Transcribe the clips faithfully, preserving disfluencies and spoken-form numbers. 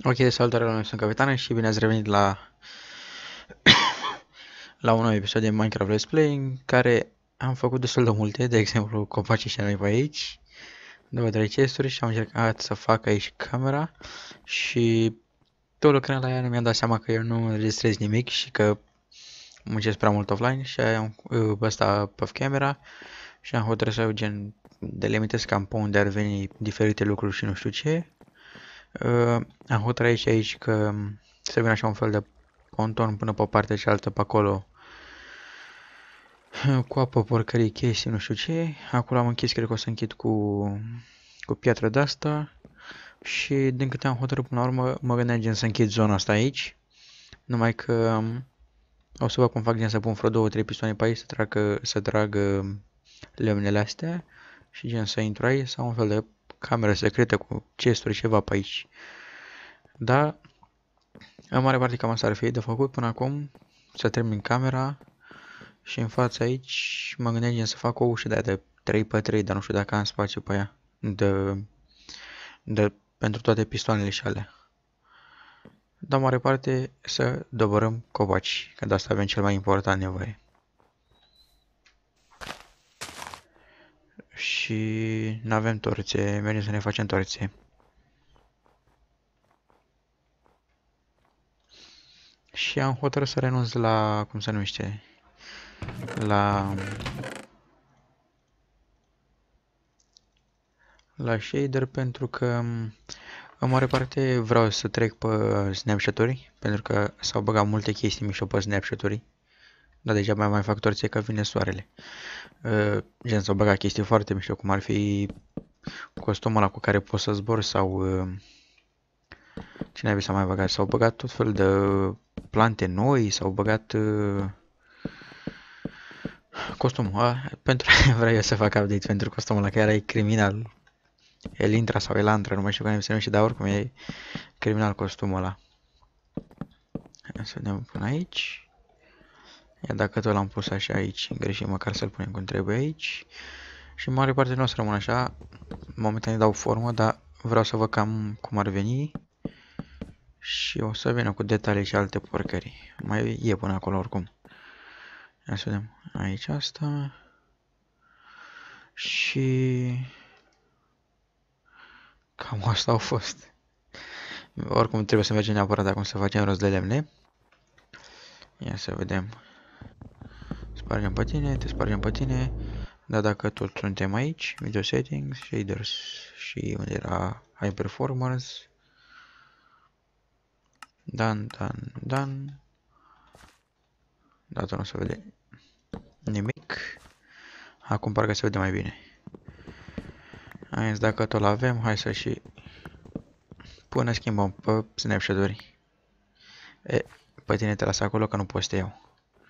Ok, salutare, noi sunt Capitan și bine ați revenit la, la un nou episod de Minecraft Let's Play în care am făcut destul de multe, de exemplu copacii și noi pe aici, două, trei chesturi și am încercat să fac aici camera și tot lucrând la ea nu mi-am dat seama că eu nu înregistrez nimic și că muncesc prea mult offline și am uh, ăsta pe camera și am hotărât să gen delimitez cam pe unde ar veni diferite lucruri și nu știu ce. Uh, am hotărât aici, aici că să vină așa un fel de ponton până pe partea cealaltă pe acolo cu apă, porcării, chestii, nu știu ce. Acolo am închis, cred că o să închid cu, cu piatră de asta. Și din câte am hotărât până la urmă, mă gândeam gen să închid zona asta aici. Numai că um, o să văd cum fac gen să pun vreo două, trei pistoane pe aici să tragă, să tragă lemnele astea. Și gen să intru aici sau un fel de cameră secretă cu chesturi ceva pe aici. Da, în mare parte cam asta ar fi de făcut până acum. Să termin camera. Și în fața aici mă gândeam să fac o ușă de aia de trei pe trei, dar nu știu dacă am spațiu pe ea. De, de, pentru toate pistoanele și alea. Dar mare parte să doborâm copaci, că de asta avem cel mai important nevoie. Și nu avem torțe, mergem să ne facem torțe. Și am hotărât să renunț la, cum se numește, la la shader pentru că în mare parte vreau să trec pe snapshot-uri, pentru că s-au băgat multe chestii mișto pe snapshot-uri. Dar degeaba mai fac torțe că vine soarele. Uh, gen s-au băgat chestii foarte mișto, cum ar fi costumul ăla cu care poți să zbori sau... Uh, cine ai s-a mai băgat? S-au băgat tot fel de plante noi, s-au băgat... Uh, costumul ăla, pentru vreau eu să fac update pentru costumul ăla, că era criminal. Elintra sau Elantra, nu mai știu cum se numește, dar oricum e criminal costumul ăla. Ia să vedem până aici. Ia dacă tot l-am pus așa aici, greșit, măcar să-l punem cum trebuie aici. Și în mare parte nu o să rămân așa. Momentan îi dau formă, dar vreau să văd cam cum ar veni. Și o să vină cu detalii și alte porcării. Mai e până acolo oricum. Ia să vedem. Aici asta. Și... cam asta au fost. Oricum trebuie să mergem neapărat acum să facem rost de lemne. Ia să vedem. Spargem pe tine, te spargem pe tine. Dar dacă tot suntem aici, video settings, shaders și unde era high performance. Dan, dan, dan. Data nu se vede nimic. Acum parcă se vede mai bine. Hai, dacă tot l-avem, hai să și până schimbăm pe snapshot-uri. E, pe tine te las acolo că nu poți să te iau.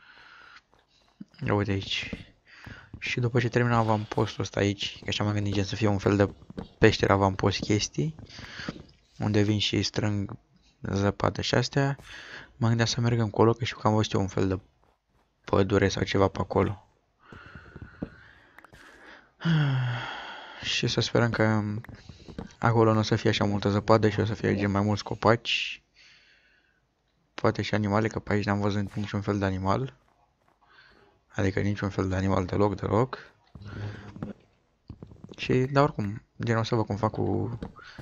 Uite aici. Și după ce terminăm avampostul ăsta aici, că așa m-am gândit gen să fie un fel de peșteră avampost chestii, unde vin și strâng zăpadă și astea, mă gândeam să merg încolo, că știu că am văzut eu un fel de pădure sau ceva pe acolo. Și să sperăm că acolo nu o să fie așa multă zăpadă și o să fie gen mai mulți copaci. Poate și animale, că pe aici n-am văzut niciun fel de animal. Adică niciun fel de animal deloc, deloc. Și, dar oricum, gen o să văd cum fac cu...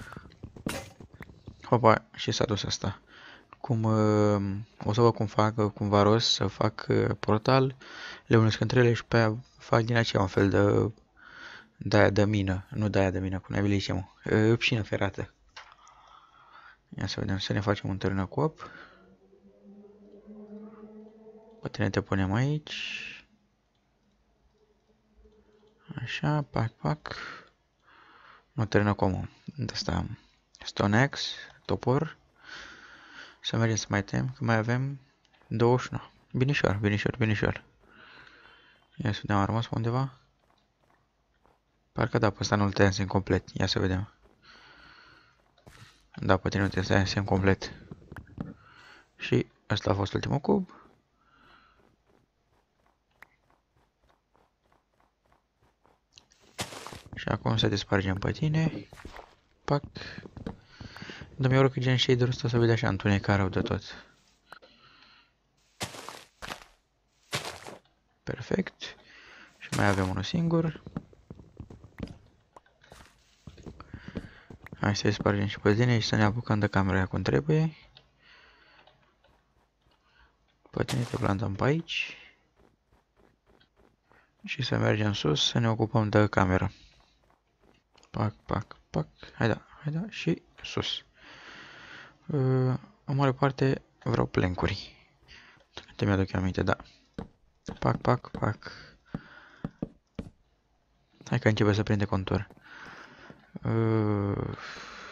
Hopa, și s-a dus asta. Cum, uh, o să văd cum fac, cumva rost să fac uh, portal, le unesc între ele și pe aia fac din aceea un fel de... de-aia de mină, nu de-aia de mină, cum ne mă, uh, pșină ferată. Ia să vedem, să ne facem un târnă cu apă. Poate ne te punem aici. Așa, pac, pac. Nu târnă comun. De asta, Stone Axe, topor. Să mergem să mai tem, că mai avem douăzeci și nouă. Binișor, binișor, binișor. Ia să vedem, am rămas pe undeva. Parcă da, pe ăsta nu-l tăiasem complet. Ia să vedem. Da, pe tine nu te tăiasem complet. Și ăsta a fost ultimul cub. Și acum să te spargem pe tine. Pac. Dar mi-au că gen shader-ul ăsta să vede așa întunecat rău de tot. Perfect. Și mai avem unul singur. Hai să-i spargem și pe tine și să ne apucăm de camera aia cum trebuie. Pe tine te plantăm pe aici. Și să mergem sus să ne ocupăm de cameră. Pac, pac, pac. Hai da, hai da și sus. Uh, în mare parte vreau plencuri. Te mi-aduc aminte, da. Pac, pac, pac. Hai că începe să prinde contur. Uh,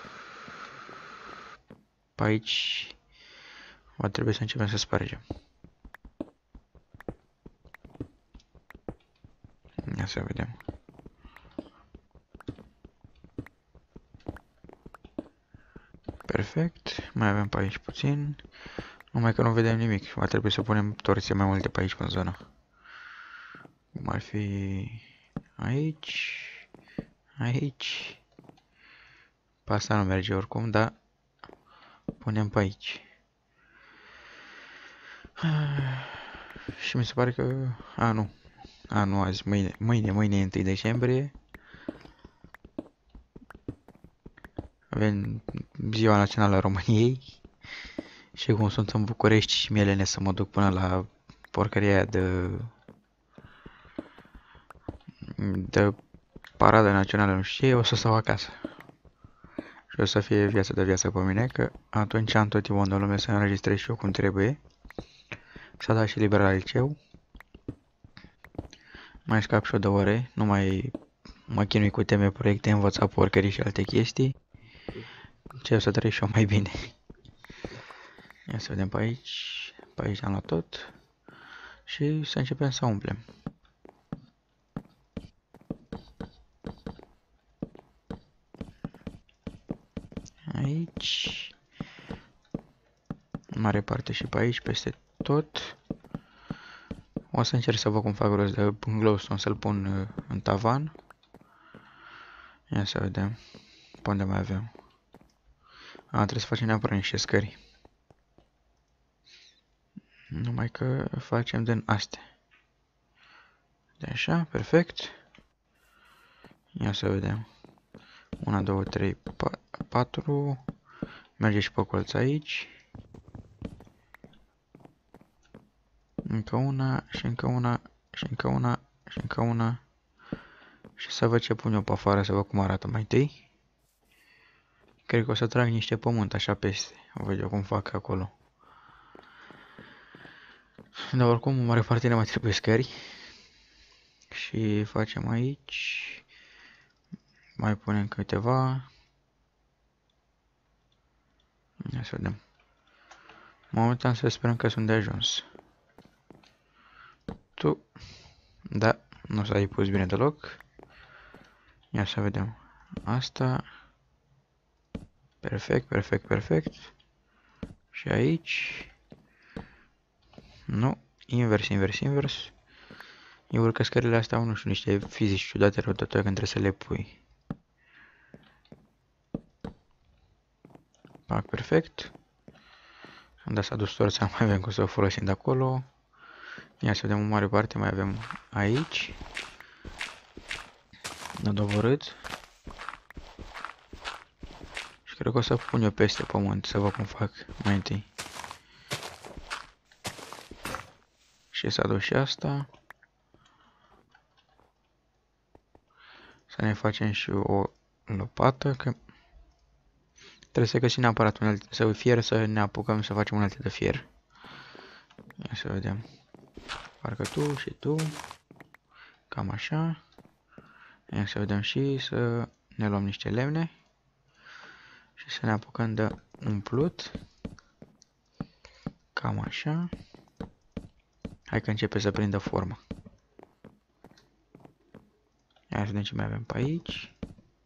pe aici va trebui să începem să spargem. Ia să vedem. Perfect. Mai avem pe aici puțin. Numai că nu vedem nimic. Va trebui să punem torțe mai multe pe aici în zonă. Cum ar fi aici. Aici. Pe asta nu merge oricum, dar punem pe aici. Și mi se pare că... A, nu. A, nu azi. Mâine. Mâine, mâine e întâi decembrie. Avem Ziua Națională a României. Și cum sunt în București și mielene să mă duc până la porcăria aia de... de parada națională, nu știu ce, o să stau acasă. Și o să fie viața de viață pe mine, că atunci am tot timpul în lume să înregistrez și eu cum trebuie. S-a dat și liber la liceu. Mai scap și o de ore, nu mai mă chinui cu teme, proiecte, învăța porcării și alte chestii. Ce o să trăiesc și eu mai bine. Ia să vedem pe aici. Pe aici am luat tot. Și să începem să umplem. Aici. În mare parte și pe aici, peste tot. O să încerc să văd cum fac rost de glowstone să-l pun uh, în tavan. Ia să vedem. Pe unde mai avem? A, trebuie să facem neapărat niște scări. Numai că facem din astea. De așa, perfect. Ia să vedem. unu, doi, trei, patru. Merge și pe colț aici. Încă una și încă una și încă una și încă una. Și să văd ce pun eu pe afară, să văd cum arată mai întâi. Cred că o să trag niște pământ așa peste. O văd eu cum fac acolo. Dar oricum, în mare parte ne mai trebuie scări. Și facem aici. Mai punem câteva. Ia să vedem. Momentan să sperăm că sunt de ajuns. Tu. Da, nu s-a pus bine deloc. Ia să vedem. Asta. Perfect, perfect, perfect. Și aici. Nu. Invers, invers, invers. Eu urcă scările astea au, nu știu, niște fizici ciudate rău de tot când trebuie să le pui. Fac perfect. Am dat s-a dus torța, mai avem cum să o folosim de acolo. Ia să vedem o mare parte, mai avem aici. Ne-a doborât. Și cred că o să pun eu peste pământ să văd cum fac mai întâi. Și s-a dus și asta. Să ne facem și o lopată, că trebuie să găsim neapărat unelte, să fier, să ne apucăm să facem unelte de fier. Ia să vedem. Parcă tu și tu. Cam așa. Ia să vedem și să ne luăm niște lemne. Și să ne apucăm de umplut. Cam așa. Hai că începe să prindă formă. Ia să vedem ce mai avem pe aici.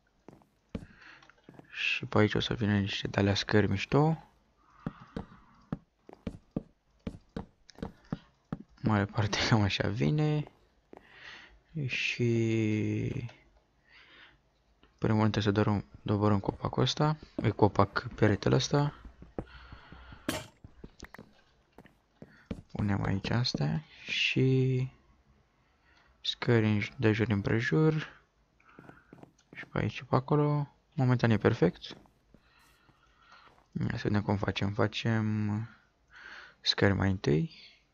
Și pe aici o să vină niște de-alea scări mișto. Mare parte cam așa vine. Și Primul rând trebuie să doborâm copacul ăsta, e copac peretele ăsta. Punem aici astea și scări de jur împrejur și pe aici și pe acolo. Momentan e perfect. Ia să vedem cum facem. Facem scări mai întâi.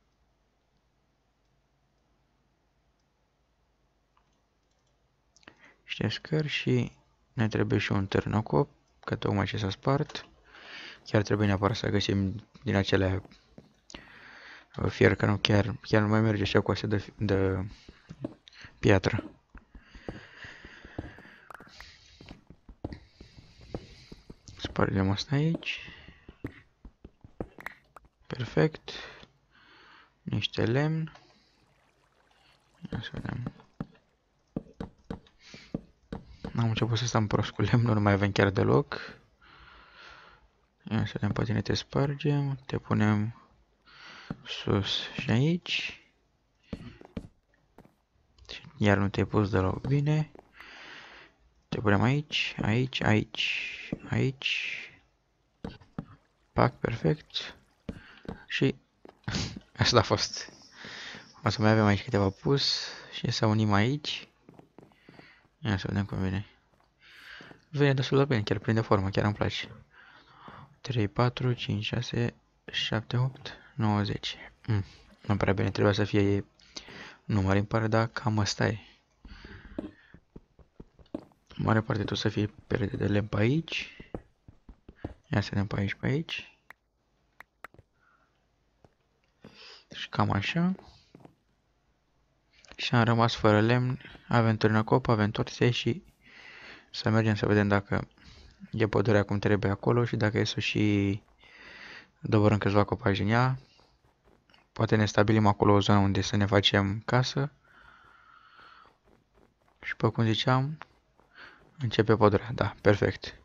Niște scări și ne trebuie și un târnăcop, că tocmai ce s-a spart. Chiar trebuie neapărat să găsim din acelea fier, că nu chiar, chiar nu mai merge așa cu astea de, de piatră. Spargem asta aici. Perfect. Niște lemn. Ia să vedem. Am început să stăm prost cu lemnul, nu mai avem chiar deloc. Ia să vedem, poate ne te spargem. Te punem sus și aici. Iar nu te-ai pus deloc bine. Te punem aici, aici, aici, aici. Pac, perfect. Și asta a fost. O să mai avem aici câteva pus și să unim aici. Ia să vedem cum vine. Vine destul de bine, chiar prinde formă, chiar îmi place. trei, patru, cinci, șase, șapte, opt, nouă, zece. Mm, nu prea bine, trebuia să fie număr impar, dar cam asta e. Mare parte tot să fie perete de lemn pe aici. Ia să vedem pe aici, pe aici. Și cam așa. Și am rămas fără lemn. Avem târnăcop, avem torțe și să mergem să vedem dacă e pădurea cum trebuie acolo și dacă e să și doborâm câțiva copaci din ea. Poate ne stabilim acolo o zonă unde să ne facem casă. Și pe cum ziceam, începe pădurea. Da, perfect.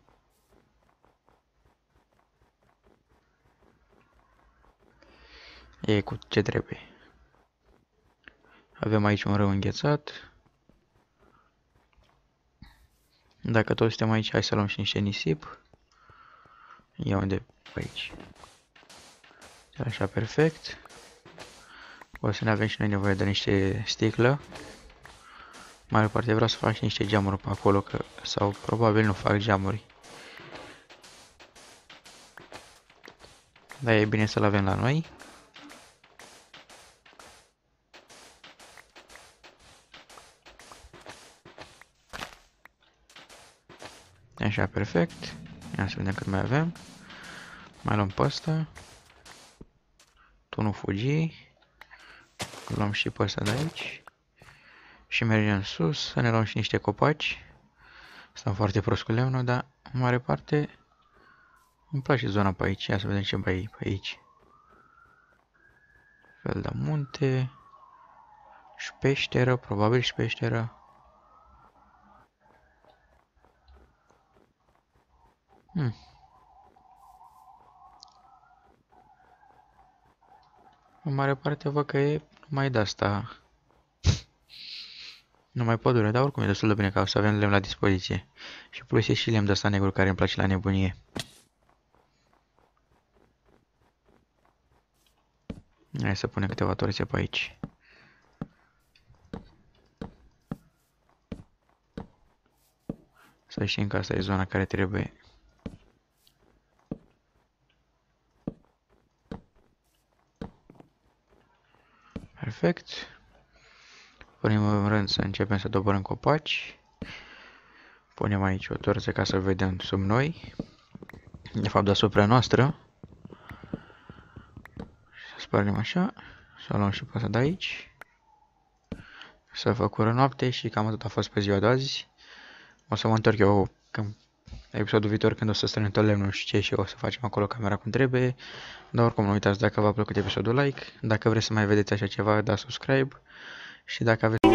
E cu ce trebuie. Avem aici un râu înghețat. Dacă toți suntem aici, hai să luăm și niște nisip. Ia unde? Pe aici. Așa, perfect. O să ne avem și noi nevoie de niște sticlă. Mare parte vreau să fac și niște geamuri pe acolo, că, sau probabil nu fac geamuri. Dar e bine să-l avem la noi. Așa, perfect. Ia să vedem cât mai avem. Mai luăm pe ăsta. Tu nu fugi. Luăm și pe ăsta de aici. Și mergem sus, să ne luăm și niște copaci. Stăm foarte prost cu lemnul, dar în mare parte îmi place zona pe aici. Ia să vedem ce mai pe aici. Fel de munte. Și peșteră, probabil și peșteră. Hmm. În mare parte văd că e numai de asta. Numai pădure, dar oricum e destul de bine ca să avem lemn la dispoziție. Și plus e și lemn de ăsta negru care îmi place la nebunie. Hai să punem câteva torțe pe aici. Să știm că asta e zona care trebuie. Perfect. Primul rând să începem să doborâm copaci. Punem aici o torță ca să vedem sub noi. De fapt deasupra noastră. Să spargem așa. Să luăm și pe asta de aici. Să făcură noapte și cam atât a fost pe ziua de azi. O să mă întorc eu când, episodul viitor când o să strângem tot lemnul și ce și o să facem acolo camera cum trebuie. Dar oricum nu uitați, dacă v-a plăcut episodul, like. Dacă vreți să mai vedeți așa ceva, dați subscribe. Și dacă aveți